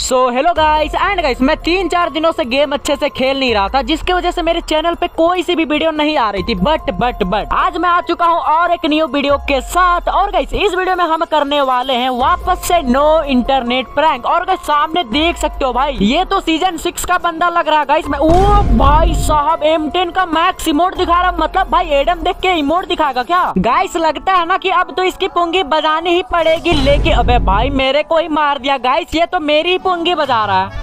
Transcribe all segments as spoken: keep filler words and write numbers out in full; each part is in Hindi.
So hello guys and guys, मैं तीन चार दिनों से गेम अच्छे से खेल नहीं रहा था, जिसकी वजह से मेरे चैनल पे कोई सी भी वीडियो नहीं आ रही थी। बट बट बट आज मैं आ चुका हूँ और एक न्यू वीडियो के साथ। और गाइस इस वीडियो में हम करने वाले हैं वापस से नो इंटरनेट प्रैंक। और गाइस सामने देख सकते हो भाई, ये तो सीजन सिक्स का बंदा लग रहा है गाइस। मैं ओ भाई साहब एम टेन का मैक्स इमोट दिखा रहा, मतलब भाई एडम देख के इमोट दिखाएगा क्या गाइस? लगता है ना कि अब तो इसकी पुंगी बजानी ही पड़ेगी। लेकिन अबे भाई मेरे को ही मार दिया गाइस, ये तो मेरी पुंगी बजा रहा है।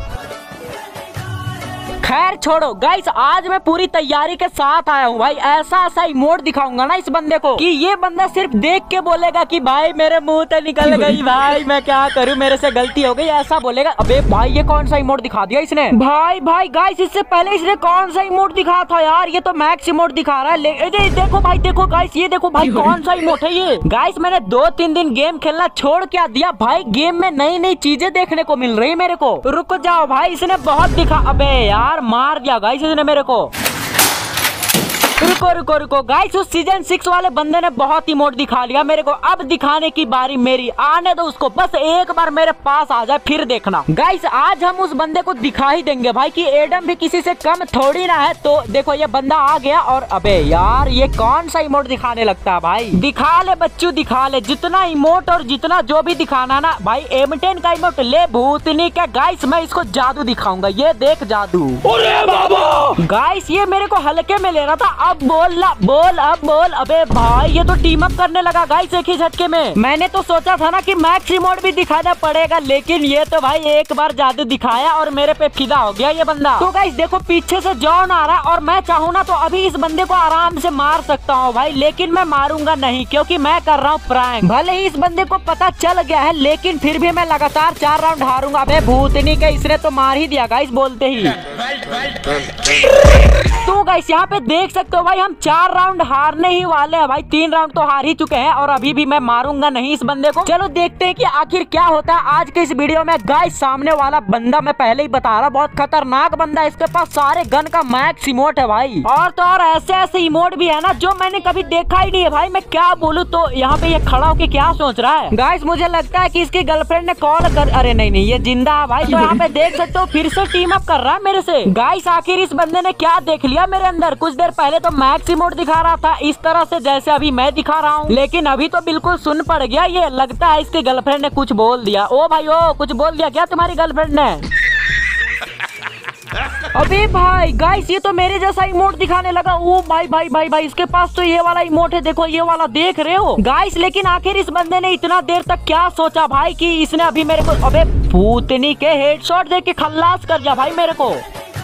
खैर छोड़ो गाइस, आज मैं पूरी तैयारी के साथ आया हूँ भाई। ऐसा ऐसा इमोट दिखाऊंगा ना इस बंदे को कि ये बंदा सिर्फ देख के बोलेगा कि भाई मेरे मुंह से निकल गई, भाई मैं क्या करूँ, मेरे से गलती हो गई, ऐसा बोलेगा। अबे भाई ये कौन सा इमोट दिखा दिया इसने? भाई भाई गाइस इससे पहले इसने कौन सा इमोट दिखा था यार? ये तो मैक्स इमोट दिखा रहा है। ए, देखो भाई, देखो गाइस, ये देखो भाई कौन सा इमोट है ये। गाइस मैंने दो तीन दिन गेम खेलना छोड़ क्या दिया भाई, गेम में नई नई चीजें देखने को मिल रही मेरे को। रुक जाओ भाई, इसने बहुत दिखा। अबे यार मार दिया गाइस इसने मेरे को। रुको रुको रुको गाइस, उस सीजन सिक्स वाले बंदे ने बहुत इमोट दिखा लिया मेरे को। अब दिखाने की बारी मेरी, आने दो उसको, बस एक बार मेरे पास आ जाए फिर देखना गाइस। आज हम उस बंदे को दिखा ही देंगे भाई कि एडम भी किसी से कम थोड़ी ना है। तो देखो ये बंदा आ गया। और अबे यार ये कौन सा इमोट दिखाने लगता है भाई? दिखा ले बच्चू दिखा ले, जितना इमोट और जितना जो भी दिखाना ना भाई। एम टेन का इमोट ले भूतनी का गाइस, मैं इसको जादू दिखाऊंगा, ये देख जादू। अरे बाबा गाइस ये मेरे को हल्के में ले रहा था, अब बोल ला, बोल अब बोल। अबे भाई ये तो टीम अप करने लगा गाइस एक ही झटके में। मैंने तो सोचा था ना कि मैक्स इमोट भी दिखाना पड़ेगा, लेकिन ये तो भाई एक बार जादू दिखाया और मेरे पे फिदा हो गया ये बंदा। तो गाइस देखो पीछे से जॉन आ रहा, और मैं चाहूँ ना तो अभी इस बंदे को आराम से मार सकता हूँ भाई, लेकिन मैं मारूंगा नहीं क्योंकि मैं कर रहा हूँ प्रैंक। भले ही इस बंदे को पता चल गया है, लेकिन फिर भी मैं लगातार चार राउंड हारूंगा। अबे भूतनी के इसने तो मार ही दिया गाइस बोलते ही। तो गाइस यहाँ पे देख सकते हो भाई, हम चार राउंड हारने ही वाले हैं भाई। तीन राउंड तो हार ही चुके हैं और अभी भी मैं मारूंगा नहीं इस बंदे को। चलो देखते हैं कि आखिर क्या होता है आज के इस वीडियो में। गाइस सामने वाला बंदा मैं पहले ही बता रहा, बहुत खतरनाक बंदा है। इसके पास सारे गन का मैक्स इमोट है भाई, और तो और ऐसे ऐसे इमोट भी है ना जो मैंने कभी देखा ही नहीं है भाई। मैं क्या बोलूँ, तो यहाँ पे ये खड़ा होके क्या सोच रहा है गाइस? मुझे लगता है कि इसकी गर्लफ्रेंड ने कॉल कर, अरे नहीं नहीं ये जिंदा है भाई। तो यहाँ पे देख सकते हो फिर से टीम अप कर रहा है मेरे से गाइस। आखिर इस बंदे ने क्या देख लिया मेरे अंदर? कुछ देर पहले तो मैक्स इमोट दिखा रहा था इस तरह से जैसे अभी मैं दिखा रहा हूँ, लेकिन अभी तो बिल्कुल सुन पड़ गया। ये लगता है इसकी गर्लफ्रेंड ने कुछ बोल दिया। ओ भाई ओ कुछ बोल दिया क्या तुम्हारी गर्लफ्रेंड ने? अबे भाई गाइस ये तो मेरे जैसा इमोट दिखाने लगा। ओ भाई भाई भाई भाई इसके पास तो ये वाला इमोट है, देखो ये वाला देख रहे हो गाइस। लेकिन आखिर इस बंदे ने इतना देर तक क्या सोचा भाई कि इसने अभी मेरे को, अबे भूतनी के हेडशॉट देके खल्लास कर दिया भाई मेरे को।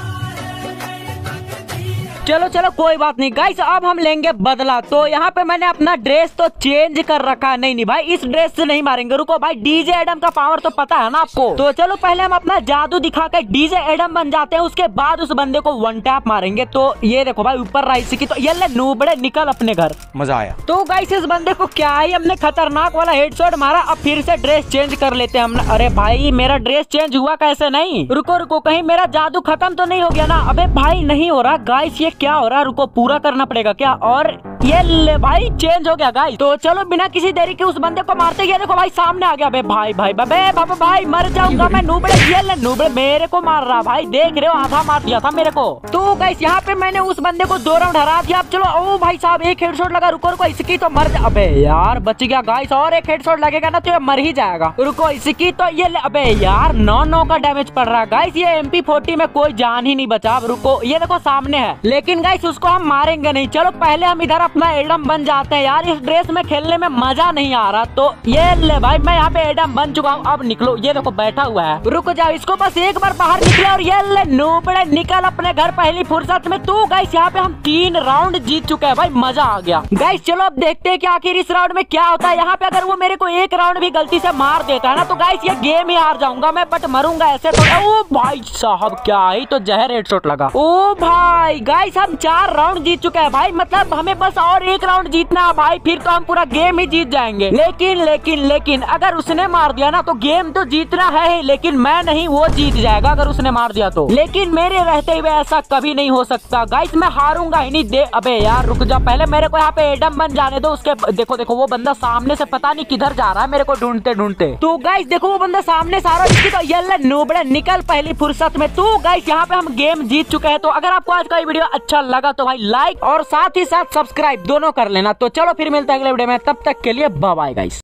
चलो चलो कोई बात नहीं गाइस, अब हम लेंगे बदला। तो यहाँ पे मैंने अपना ड्रेस तो चेंज कर रखा है। नहीं नहीं भाई इस ड्रेस से नहीं मारेंगे, रुको भाई, डीजे एडम का पावर तो पता है ना आपको। तो चलो पहले हम अपना जादू दिखा कर डीजे एडम बन जाते हैं, उसके बाद उस बंदे को वन टैप मारेंगे। तो ये देखो भाई ऊपर राइस की, तो ये ले नूबड़े निकल अपने घर, मजा आया। तो गाइस इस बंदे को क्या ही हमने खतरनाक वाला हेडशॉट मारा। अब फिर से ड्रेस चेंज कर लेते हैं हम। अरे भाई मेरा ड्रेस चेंज हुआ कैसे? नहीं रुको रुको, कहीं मेरा जादू खत्म तो नहीं हो गया ना? अबे भाई नहीं हो रहा गाइस, ये क्या हो रहा है? रुको पूरा करना पड़ेगा क्या? और ये ले भाई चेंज हो गया गाइस। तो चलो बिना किसी देरी के उस बंदे को मारते। ये देखो भाई सामने आ गया। बे भाई भाई बे बाबा भाई मर जाऊंगा मैं। नूबड़े ये ले नूबड़े मेरे को मार रहा भाई, देख रहे हो आधा मार दिया था मेरे को। तो गाइस यहाँ पे मैंने उस बंदे को दो राउंड हरा दिया। अब चलो ओ भाई साहब एक हेडशॉट लगा, रुको रुको इसकी तो मर जा। अबे यार बच गया गाइस, और एक हेडशॉट लगेगा ना तो ये मर ही जाएगा। रुको इसकी तो ये ले, अबे यार नौ नौ का डैमेज पड़ रहा है गाइस। ये एम पी फोर्टी में कोई जान ही नहीं बचा। अब रुको ये देखो सामने है, लेकिन गाइस उसको हम मारेंगे नहीं। चलो पहले हम इधर अपना एडम बन जाते हैं यार। इस ड्रेस में खेलने में मजा नहीं आ रहा। तो ये ले भाई मैं यहाँ पे एडम बन चुका हूँ। अब निकलो, ये देखो बैठा हुआ है। रुक जाओ इसको बस एक बार बाहर निकले, और ये ले नूबड़े निकल अपने घर पहली फुर्सत में। तो गाइस यहाँ पे हम तीन राउंड जीत चुके हैं भाई, मजा आ गया गाइस। चलो अब देखते हैं कि आखिर इस राउंड में क्या होता है। यहाँ पे अगर वो मेरे को एक राउंड भी गलती से मार देता है ना तो गाइस ये गेम ही हार जाऊंगा मैं, बट मरूंगा ऐसे तो। ओ भाई साहब क्या ही तो जहर हेडशॉट लगा। ओ भाई गाइस हम चार राउंड जीत चुके हैं भाई, मतलब हमें बस और एक राउंड जीतना है भाई, फिर तो हम पूरा गेम ही जीत जाएंगे। लेकिन लेकिन लेकिन अगर उसने मार दिया ना तो गेम तो जीतना है ही, लेकिन मैं नहीं, वो जीत जाएगा अगर उसने मार दिया तो। लेकिन मेरे रहते हुए ऐसा कभी नहीं हो सकता गाइस, मैं हारूंगा ही नहीं। दे अबे यार रुक जा, पहले मेरे को यहाँ पे एडम बन जाने दो। उसके देखो देखो वो बंदा सामने से पता नहीं किधर जा रहा है मेरे को ढूंढते ढूंढते। तो गाइस देखो वो बंदा सामने से आ रहा है, इसकी तो ये नूबड़े निकल पहली फुर्सत में। तो गाइस यहाँ पे हम गेम जीत चुके हैं। तो अगर आपको आज का वीडियो अच्छा लगा तो भाई लाइक और साथ ही साथ सब्सक्राइब दोनों कर लेना। तो चलो फिर मिलते हैं अगले वीडियो में, तब तक के लिए बाय बाय गाइस।